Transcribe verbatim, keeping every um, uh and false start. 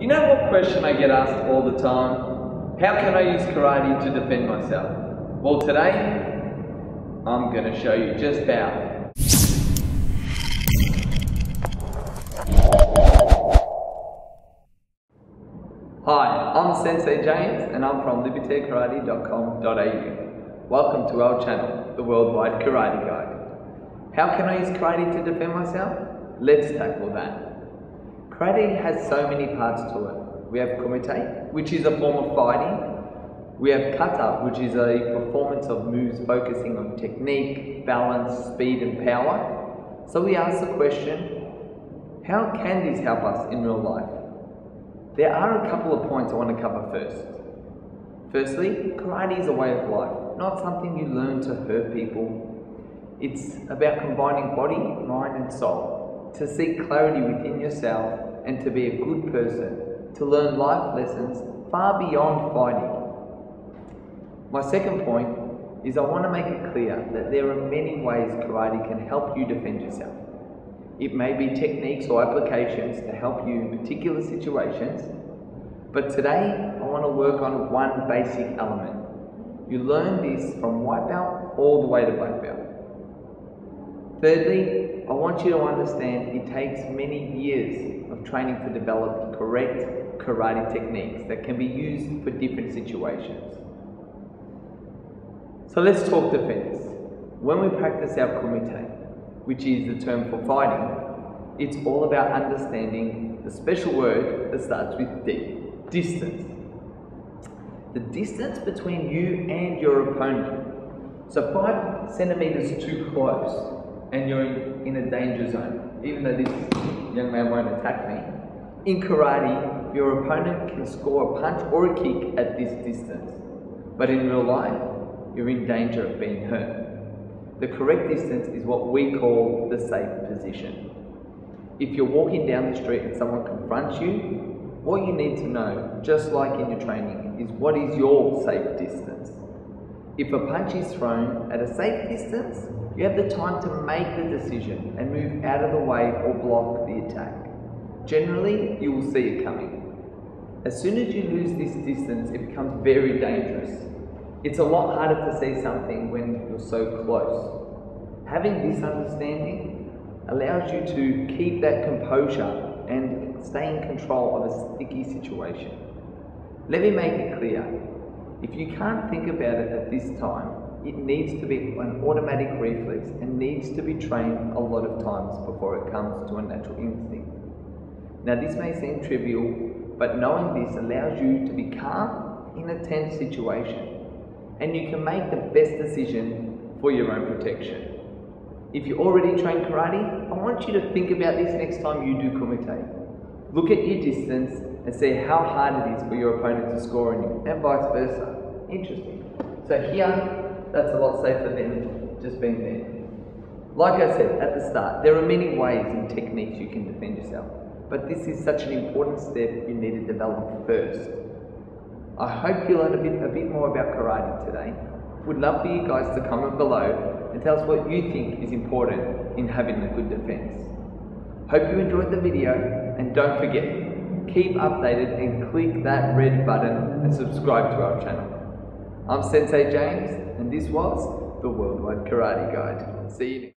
You know what question I get asked all the time? How can I use karate to defend myself? Well, today, I'm going to show you just how. Hi, I'm Sensei James and I'm from liberté karate dot com dot A U. Welcome to our channel, the Worldwide Karate Guide. How can I use karate to defend myself? Let's tackle that. Karate has so many parts to it. We have kumite, which is a form of fighting. We have kata, which is a performance of moves focusing on technique, balance, speed and power. So we ask the question, how can this help us in real life? There are a couple of points I want to cover first. Firstly, karate is a way of life, not something you learn to hurt people. It's about combining body, mind and soul, to seek clarity within yourself and to be a good person, to learn life lessons far beyond fighting. My second point is I want to make it clear that there are many ways karate can help you defend yourself. It may be techniques or applications to help you in particular situations, but today I want to work on one basic element. You learn this from white belt all the way to black belt. Thirdly, I want you to understand it takes many years of training to develop correct karate techniques that can be used for different situations. So let's talk defense. When we practice our kumite, which is the term for fighting, it's all about understanding the special word that starts with D, distance. The distance between you and your opponent. So five centimeters too close and you're in, in a danger zone. Even though this young man won't attack me, in karate, your opponent can score a punch or a kick at this distance. But in real life, you're in danger of being hurt. The correct distance is what we call the safe position. If you're walking down the street and someone confronts you, what you need to know, just like in your training, is what is your safe distance. If a punch is thrown at a safe distance, you have the time to make the decision and move out of the way or block the attack. Generally, you will see it coming. As soon as you lose this distance, it becomes very dangerous. It's a lot harder to see something when you're so close. Having this understanding allows you to keep that composure and stay in control of a sticky situation. Let me make it clear. If you can't think about it at this time, it needs to be an automatic reflex and needs to be trained a lot of times before it comes to a natural instinct. Now this may seem trivial, but knowing this allows you to be calm in a tense situation, and you can make the best decision for your own protection. If you already train karate, I want you to think about this next time you do kumite. Look at your distance and see how hard it is for your opponent to score on you, and vice versa. Interesting. So here, that's a lot safer than just being there. Like I said at the start, there are many ways and techniques you can defend yourself, but this is such an important step you need to develop first. I hope you learned a bit, a bit more about karate today. Would love for you guys to comment below and tell us what you think is important in having a good defense. Hope you enjoyed the video, and don't forget, keep updated and click that red button and subscribe to our channel. I'm Sensei James, and this was the Worldwide Karate Guide. See you next time.